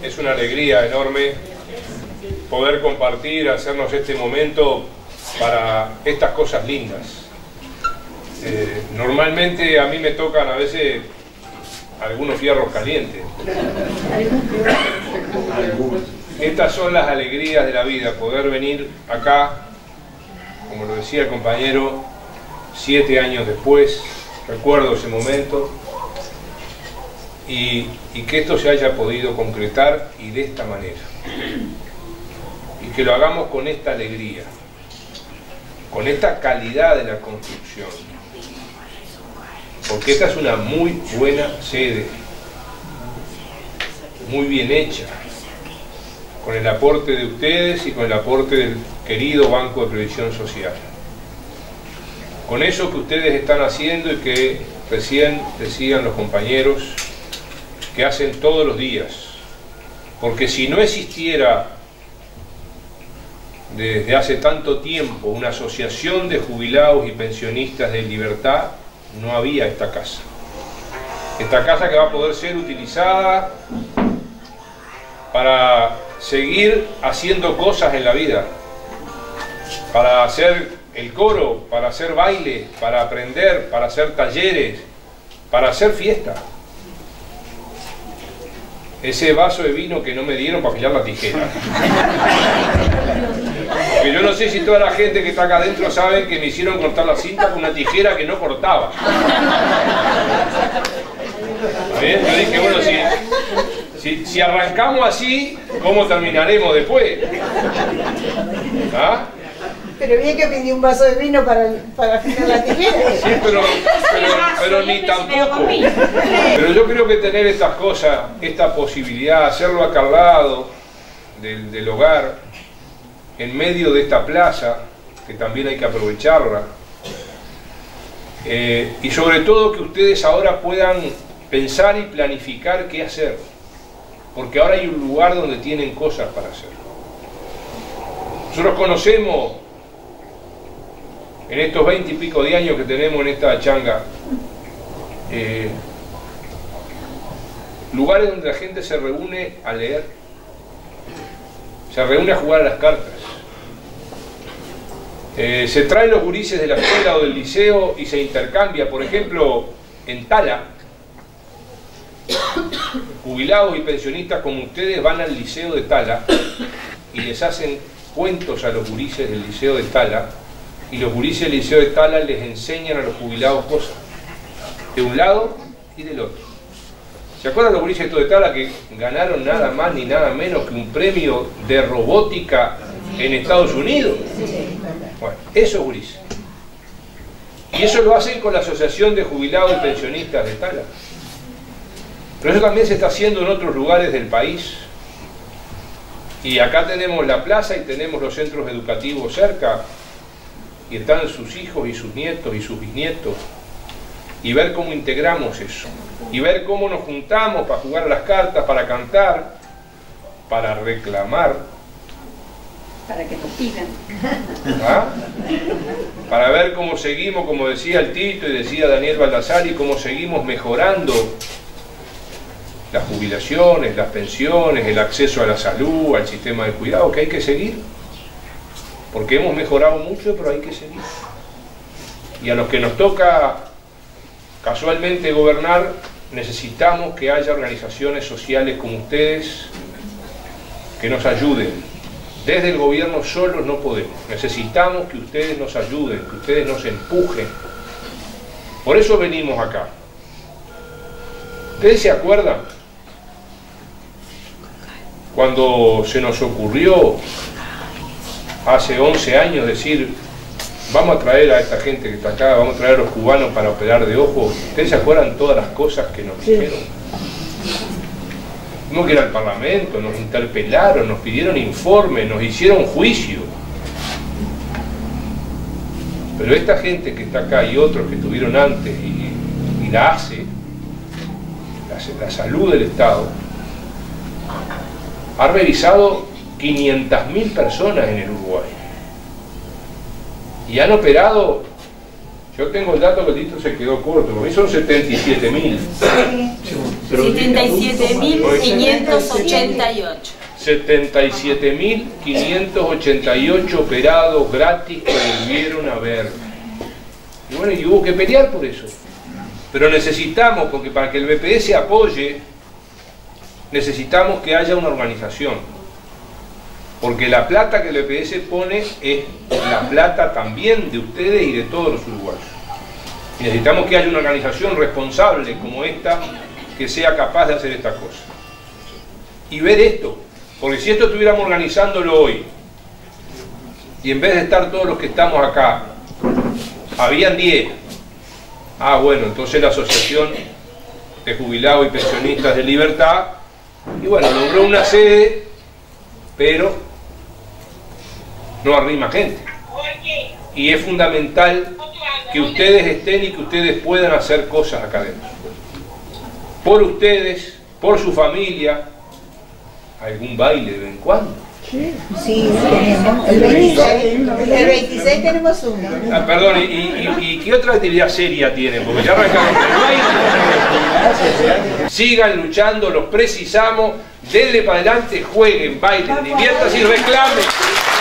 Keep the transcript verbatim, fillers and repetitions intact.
es una alegría enorme poder compartir, hacernos este momento para estas cosas lindas. Eh, normalmente a mí me tocan a veces algunos fierros calientes. Estas son las alegrías de la vida, poder venir acá, como lo decía el compañero, siete años después, recuerdo ese momento, y, y que esto se haya podido concretar y de esta manera. Y que lo hagamos con esta alegría, con esta calidad de la construcción. Porque esta es una muy buena sede, muy bien hecha, con el aporte de ustedes y con el aporte del querido Banco de Previsión Social. Con eso que ustedes están haciendo y que recién decían los compañeros que hacen todos los días. Porque si no existiera desde hace tanto tiempo una asociación de jubilados y pensionistas de libertad, no había esta casa. Esta casa que va a poder ser utilizada para seguir haciendo cosas en la vida, para hacer el coro, para hacer baile, para aprender, para hacer talleres, para hacer fiesta. Ese vaso de vino que no me dieron para afilar la tijera. Porque yo no sé si toda la gente que está acá adentro sabe que me hicieron cortar la cinta con una tijera que no cortaba. ¿Está bien? Yo dije, bueno, si, si, si arrancamos así, ¿cómo terminaremos después? ¿Ah? Pero bien que pedí un vaso de vino para, para afilar la tijera. Sí, pero, pero, pero ni tampoco. Pero yo creo que tener estas cosas, esta posibilidad, hacerlo acá al lado del, del hogar, en medio de esta plaza, que también hay que aprovecharla, eh, y sobre todo que ustedes ahora puedan pensar y planificar qué hacer, porque ahora hay un lugar donde tienen cosas para hacer. Nosotros conocemos, en estos veinte y pico de años que tenemos en esta changa, eh, lugares donde la gente se reúne a leer, se reúne a jugar a las cartas, eh, se traen los gurises de la escuela o del liceo y se intercambia. Por ejemplo, en Tala, jubilados y pensionistas como ustedes van al liceo de Tala y les hacen cuentos a los gurises del liceo de Tala, y los gurises del liceo de Tala les enseñan a los jubilados cosas, de un lado y del otro. ¿Se acuerdan los gurises de Tala que ganaron nada más ni nada menos que un premio de robótica en Estados Unidos? Bueno, esos gurises. Y eso lo hacen con la Asociación de Jubilados y Pensionistas de Tala. Pero eso también se está haciendo en otros lugares del país. Y acá tenemos la plaza y tenemos los centros educativos cerca, y están sus hijos y sus nietos y sus bisnietos, y ver cómo integramos eso, y ver cómo nos juntamos para jugar a las cartas, para cantar, para reclamar, para que nos pidan, ¿ah? Para ver cómo seguimos, como decía el Tito y decía Daniel Baldassari, cómo seguimos mejorando las jubilaciones, las pensiones, el acceso a la salud, al sistema de cuidado, que hay que seguir. Porque hemos mejorado mucho, pero hay que seguir. Y a los que nos toca casualmente gobernar, necesitamos que haya organizaciones sociales como ustedes que nos ayuden. Desde el gobierno solos no podemos. Necesitamos que ustedes nos ayuden, que ustedes nos empujen. Por eso venimos acá. ¿Ustedes se acuerdan cuando se nos ocurrió hace once años decir, vamos a traer a esta gente que está acá, vamos a traer a los cubanos para operar de ojos? ¿Ustedes se acuerdan todas las cosas que nos dijeron? Tuvimos que ir al Parlamento, nos interpelaron, nos pidieron informes, nos hicieron juicio. Pero esta gente que está acá y otros que estuvieron antes y, y la hace, la, la salud del Estado, ha revisado quinientas mil personas en el Uruguay y han operado, yo tengo el dato que el Tito se quedó corto, para mí son setenta y siete mil, setenta y siete mil quinientos ochenta y ocho. setenta y siete mil quinientos ochenta y ocho operados gratis que volvieron a ver. Y bueno, y hubo que pelear por eso. Pero necesitamos, porque para que el B P S apoye, necesitamos que haya una organización. Porque la plata que el B P S pone es la plata también de ustedes y de todos los uruguayos. Y necesitamos que haya una organización responsable como esta, que sea capaz de hacer esta cosa. Y ver esto. Porque si esto estuviéramos organizándolo hoy, y en vez de estar todos los que estamos acá, habían diez, ah bueno, entonces la Asociación de Jubilados y Pensionistas de Libertad, y bueno, logró una sede, pero no arrima gente. Y es fundamental que ustedes estén y que ustedes puedan hacer cosas acá adentro. Por ustedes, por su familia, algún baile de vez en cuando. Sí, tenemos. El veintiséis, el veintiséis tenemos uno. Ah, perdón, ¿y, y, y qué otra actividad seria tienen? Porque ya arrancamos con el baile. Sigan luchando, los precisamos. Denle para adelante, jueguen, bailen, diviértanse y reclamen.